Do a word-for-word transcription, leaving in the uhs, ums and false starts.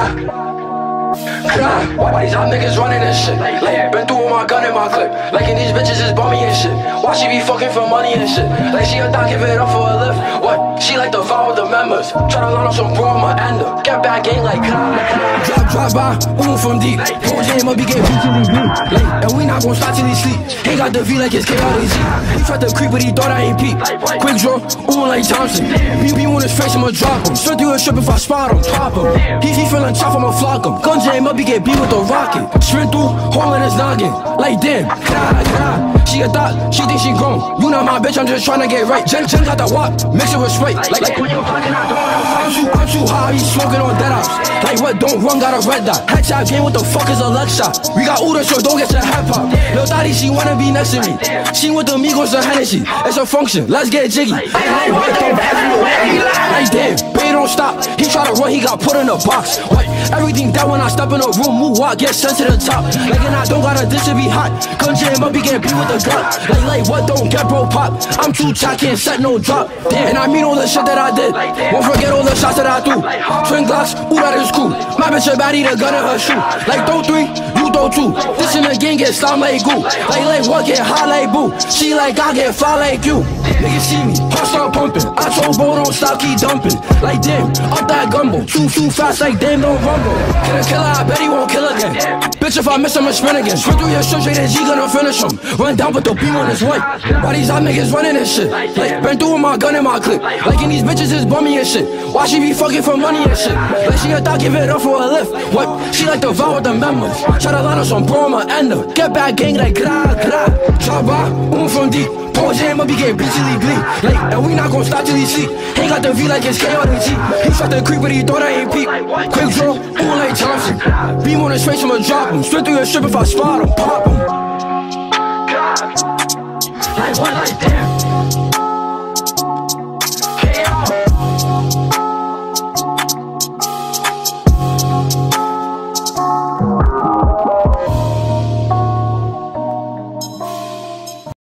Glah. Glah. Why these hot niggas running and shit? Like, been through with my gun and my clip. Like, and these bitches is bummy and shit. Why she be fucking for money and shit? Like, she a thot, give it up for a lift. What? She like to vow with the members. Try to line up some bro, I'ma end up. Get back gang like Glah. Dri-drive-by, Ootin from deep. Whole jam up, he get beat till he bleed. Like, and we not gon' stop till he sleep. He got the V like it's K R Z. He tried to creep, but he thought I ain't peep. Quick draw, Ootin like Thompson. Be be on his face, I'ma drop him. Straight through a trip if I spot him, pop him. He, he feelin' tough, I'ma flock him. Gun jam up, he get beat with the rocket. Sprint through, hole in his noggin. Like damn, Glah, Glah. She a thot, she think she grown. You not my bitch, I'm just tryna get right. Jen, Jen got the wop, mix it with Sprite. Like, like when you fucking, I don't wanna fight. I'm too, I'm too high, he smoking on dead ops. Like what, don't run, got a red dot. Headshot game, what the fuck is a leg shot? We got Ootin, so don't get your head pop. Lil' thotty, she wanna be next to me. She with the Migos and Hennessy. It's a function, let's get jiggy. Like damn, baby don't stop. He try to run, he got put in a box. What? Everything down when I step in a room, move walk, get sent to the top. Like and I don't gotta dish to be hot. Gun jam up, he get beat with the Glah. Like like what, don't get bro pop. I'm too tight, can't set no drop. Damn, and I mean all the shit that I did. Won't forget all the shots that I threw. Twin Glocks, ooh that is cool. My bitch a baddie, the gun in her shoe. Like throw three, you throw two. This in the game get slime like goo. Like like what, get hot like boo. She like I get fly like you. Niggas see me, heart start pumping. I told bro don't stop, keep dumping. Like damn, up that gumbo. Too too fast, like damn don't rumble. Kill a killer, I bet he won't kill again. Bitch if I miss him, I spin again. Sprint through your shit, straight and G gonna finish him. Run down with the beam on his white. Why these hot niggas running and shit? Like been through with my gun and my clip. Like and these bitches is bummy and shit. Why she be fucking for money and shit? Like she a thot, give it up for a lift. What? She like to vow with the members. Try to line up some bro, I'ma end up. Get back gang like Glah, Glah. Drive-by, Ootin from deep. Whole jam up, he get beat till he bleed. Like, and we not gon' stop till he sleep. He got the V like it's K R Z. He tried to creep, but he thought I ain't peep. Quick draw, Ootin like Thompson. Beam on his face, I'ma drop him. Straight through your strip if I spot him, pop him.